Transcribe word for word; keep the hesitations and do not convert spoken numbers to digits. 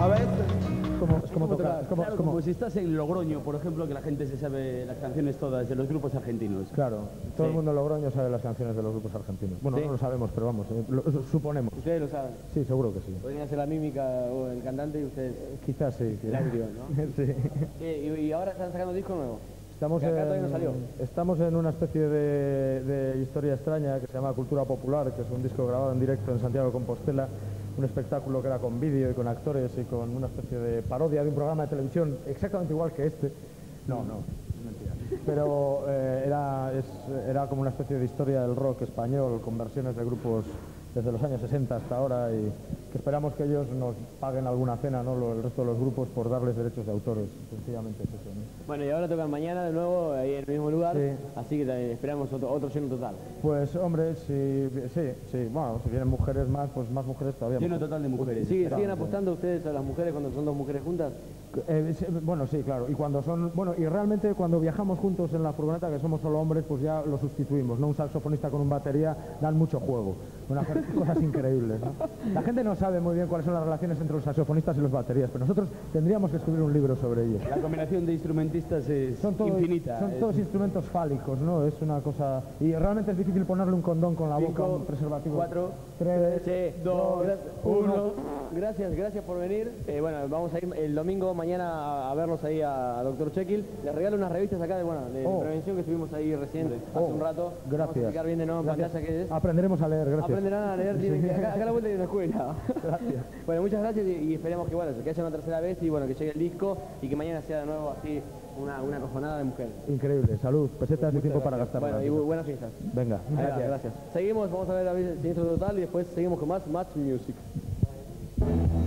A ver, como, es como tocar. Es como, Claro, es como, como si estás en Logroño, por ejemplo, que la gente se sabe las canciones todas de los grupos argentinos. claro, todo Sí. el mundo en Logroño sabe las canciones de los grupos argentinos. Bueno, Sí. no lo sabemos, pero vamos, eh, lo, lo suponemos. ustedes lo saben. Sí, seguro que sí. Podrían hacer la mímica o el cantante y ustedes... Quizás sí. que- El audio, ¿no? sí. Sí, y, y ahora están sacando disco nuevo. Estamos Que acá todavía no en, salió. estamos en una especie de, de historia extraña que se llama Cultura Popular, que es un disco grabado en directo en Santiago de Compostela, un espectáculo que era con vídeo y con actores y con una especie de parodia de un programa de televisión exactamente igual que este. No, no, es mentira. Pero eh, era, es- era como una especie de historia del rock español con versiones de grupos desde los años sesenta hasta ahora y que esperamos que ellos nos paguen alguna cena, ¿no? Lo- el resto de los grupos por darles derechos de autores. Sencillamente es eso, ¿no? Bueno, y ahora tocan mañana de nuevo ahí en el mismo lugar, Sí. así que eh, esperamos otro, otro lleno total. Pues hombre, si, sí, sí, bueno, si vienen mujeres más, pues más mujeres todavía. Lleno mejor. total de mujeres. ¿Sigue- Espera. ¿Siguen apostando ustedes a las mujeres cuando son dos mujeres juntas? Eh, sí, bueno, sí, claro. Y cuando son, bueno, y realmente cuando viajamos juntos en la furgoneta, que somos solo hombres, pues ya lo sustituimos, ¿no? Un saxofonista con un batería dan mucho juego, van a hacer cosas increíbles, ¿no? La gente no sabe muy bien cuáles son las relaciones entre los saxofonistas y los baterías, pero nosotros tendríamos que escribir un libro sobre ello. La combinación de instrumentistas es Son todos, infinita. son es- todos instrumentos fálicos, ¿no? Es una cosa... Y realmente es difícil ponerle un condón con la boca, Cinco, un preservativo. cuatro, tres, Sí, dos, gra- uno. Gracias, gracias por venir. Eh, bueno, vamos a ir el domingo mañana a, a verlos ahí a, doctor Jekyll. Les regalo unas revistas acá de, bueno, de Oh. prevención que estuvimos ahí recién, hace Oh, un rato. Vamos a Gracias. explicar bien de nuevo en Gracias. pantalla qué es. Aprenderemos a leer, gracias. Aprenderán a leer, tienen que- acá, acá a la vuelta hay una escuela. Gracias. Bueno, muchas gracias y, y esperemos que, bueno, que haya una tercera vez y bueno, que llegue el disco y que mañana sea de nuevo así una, una cojonada de mujer. Increíble, salud, pesetas y Muchas tiempo para gracias. gastar. Bueno, y bu- buenas fiestas. Venga, Gracias, gracias. Seguimos, vamos a ver a ver Siniestro Total y después seguimos con más Match Music.